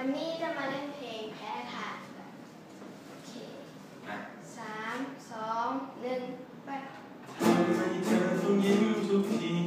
วันนี้จะมาเล่นเพลงแพ้ทางโอเค3 2 1ไปทำไมเธอต้องยิ้มทุกที